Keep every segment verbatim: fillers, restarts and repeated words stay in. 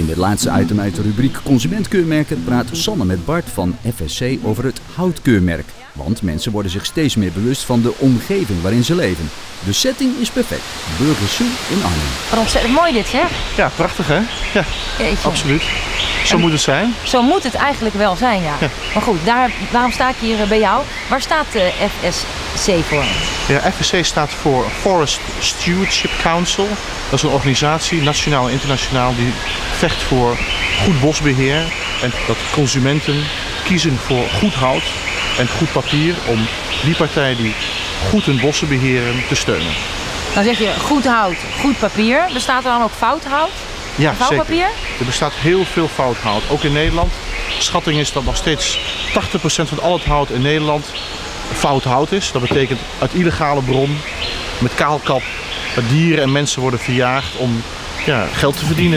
In dit laatste item uit de rubriek Consumentkeurmerken praat Sanne met Bart van F S C over het houtkeurmerk. Want mensen worden zich steeds meer bewust van de omgeving waarin ze leven. De setting is perfect. Burgersoe in Arnhem. Wat ontzettend mooi dit, zeg. Ja, prachtig hè? Ja, Jeetje. absoluut. Zo En moet het zijn. Zo moet het eigenlijk wel zijn, ja. Ja. Maar goed, daar, waarom sta ik hier bij jou? Waar staat de F S C voor? Ja, F S C staat voor Forest Stewardship Council. Dat is een organisatie, nationaal en internationaal, die vecht voor goed bosbeheer. En dat consumenten kiezen voor goed hout en goed papier om die partijen die goed hun bossen beheren te steunen. Dan zeg je goed hout, goed papier. Bestaat er dan ook fout hout? Ja, Vouwpapier? zeker. Er bestaat heel veel fout hout, ook in Nederland. Schatting is dat nog steeds tachtig procent van al het hout in Nederland fout hout is. Dat betekent uit illegale bron, met kaalkap, waar dieren en mensen worden verjaagd om ja, geld te verdienen.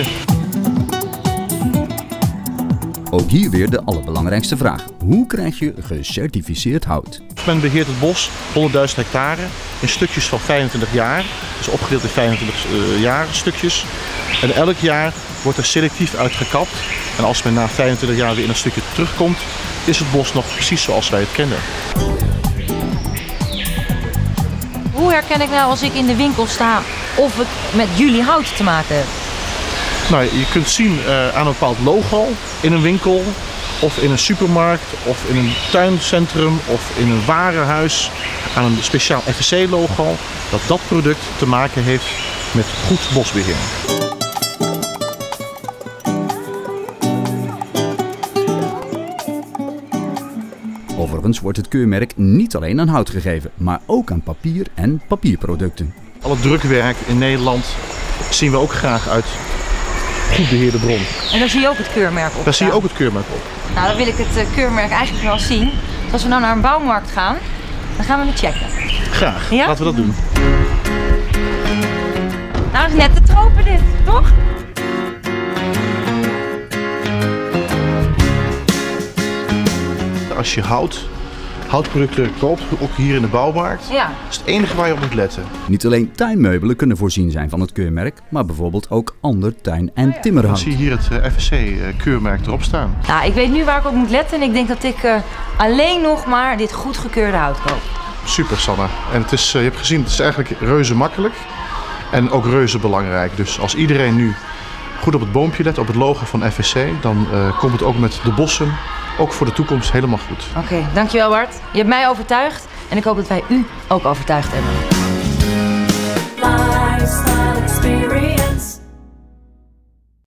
Ook hier weer de allerbelangrijkste vraag. Hoe krijg je gecertificeerd hout? Men beheert het bos, honderdduizend hectare, in stukjes van vijfentwintig jaar. Dus opgedeeld in vijfentwintig uh, jaar stukjes. En elk jaar wordt er selectief uitgekapt. En als men na vijfentwintig jaar weer in een stukje terugkomt, is het bos nog precies zoals wij het kennen. Hoe herken ik nou als ik in de winkel sta of ik met jullie hout te maken heb? Nou, je kunt zien uh, aan een bepaald logo in een winkel of in een supermarkt of in een tuincentrum of in een warenhuis aan een speciaal F S C-logo dat dat product te maken heeft met goed bosbeheer. Overigens wordt het keurmerk niet alleen aan hout gegeven, maar ook aan papier en papierproducten. Al het drukwerk in Nederland zien we ook graag uit goed beheerde bron. En daar zie je ook het keurmerk op. Daar zie je ook het keurmerk op. Nou, dan wil ik het uh, keurmerk eigenlijk wel zien. Dus als we nou naar een bouwmarkt gaan, dan gaan we het checken. Graag, Ja? laten we dat doen. Nou, dat is net te tropen dit, toch? Als je hout, houtproducten koopt, ook hier in de bouwmarkt, Ja. is het enige waar je op moet letten. Niet alleen tuinmeubelen kunnen voorzien zijn van het keurmerk, maar bijvoorbeeld ook ander tuin- en Dan timmerhout. zie je hier het uh, F S C-keurmerk erop staan. Nou, ik weet nu waar ik op moet letten en ik denk dat ik uh, alleen nog maar dit goedgekeurde hout koop. Super, Sanne. En het is, uh, je hebt gezien, het is eigenlijk reuze makkelijk en ook reuze belangrijk. Dus als iedereen nu goed op het boompje let, op het logo van F S C, dan uh, komt het ook met de bossen, ook voor de toekomst, helemaal goed. Oké, okay, dankjewel Bart. Je hebt mij overtuigd en ik hoop dat wij u ook overtuigd hebben. Lifestyle experience.